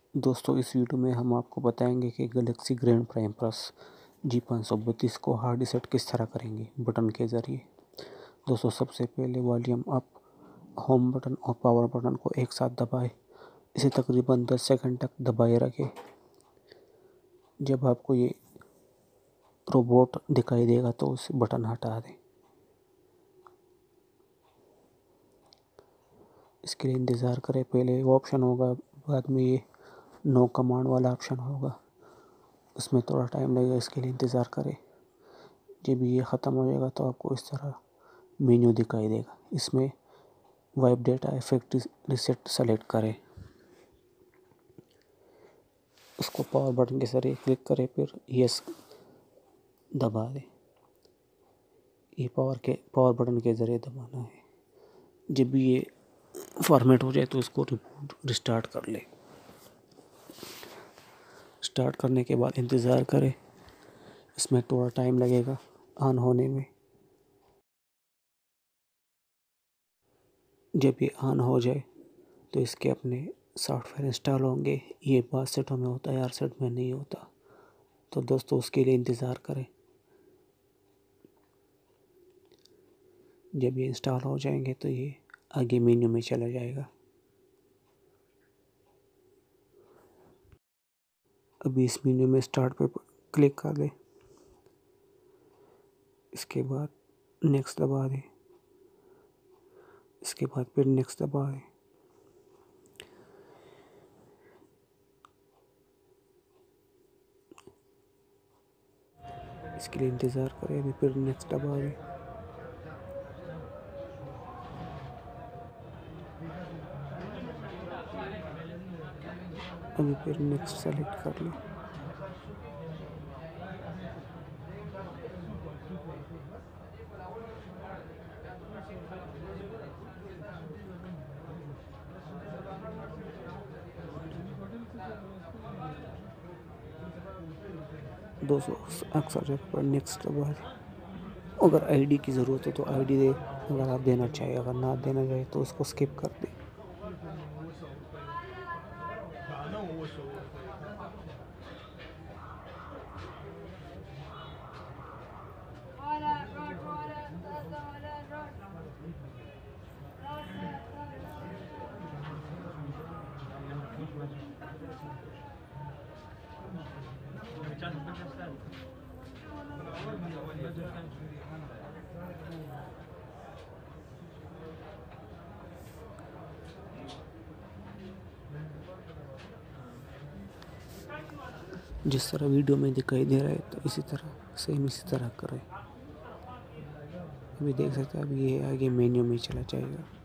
दोस्तों इस वीडियो में हम आपको बताएंगे कि Galaxy grand prime plus G532 को हार्ड रीसेट किस तरह करेंगे बटन के ज़रिए। दोस्तों सबसे पहले वॉल्यूम अप, होम बटन और पावर बटन को एक साथ दबाएं। इसे तकरीबन 10 सेकंड तक दबाए रखें। जब आपको ये रोबोट दिखाई देगा तो उस बटन हटा दें। इसके लिए इंतज़ार करें। पहले वो ऑप्शन होगा, बाद में ये नो कमांड वाला ऑप्शन होगा, उसमें थोड़ा टाइम लगेगा, इसके लिए इंतज़ार करें। जब ये ख़त्म हो जाएगा तो आपको इस तरह मेन्यू दिखाई देगा। इसमें wipe data effect reset select करें, उसको पावर बटन के जरिए क्लिक करें, फिर यस दबा दें। ये पावर बटन के ज़रिए दबाना है। जब भी ये फॉर्मेट हो जाए तो इसको रिस्टार्ट कर ले। स्टार्ट करने के बाद इंतज़ार करें, इसमें थोड़ा टाइम लगेगा ऑन होने में। जब ये ऑन हो जाए तो इसके अपने सॉफ्टवेयर इंस्टॉल होंगे। ये 5 सेटों में होता है, 8 सेट में नहीं होता। तो दोस्तों उसके लिए इंतज़ार करें। जब ये इंस्टॉल हो जाएंगे तो ये आगे मेन्यू में चला जाएगा। अभी इस मेन्यू में स्टार्ट पे क्लिक कर दें, इसके बाद नेक्स्ट दबा दें, इसके बाद फिर नेक्स्ट दबा दें। इसके लिए इंतज़ार करें, अभी फिर नेक्स्ट दबा दें। अभी फिर नेक्स्ट सेलेक्ट कर लें। दोस्तों अक्सर जगह पर नेक्स्ट दबा दें। अगर आईडी की ज़रूरत हो तो आईडी दे, अगर आप देना चाहें। अगर ना देना चाहे तो उसको स्किप कर दें। जिस तरह वीडियो में दिखाई दे रहा है तो इसी तरह करें। अभी देख सकते हैं, अभी ये आगे मेन्यू में चला जाएगा।